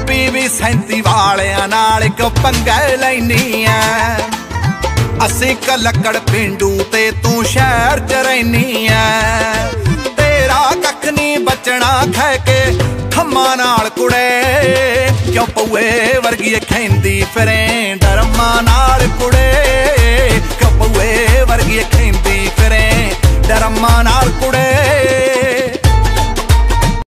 PV 37 वालियां नाल क्यों पंगे लैनी है। असी कलकड़ पिंडू ते तू शहर च रैनी है। तेरा कख नहीं बचना खै के खम्मा नाल कुड़े, क्यों पौए वर्गी खैंदी फिरें डरमा नाल कुड़े।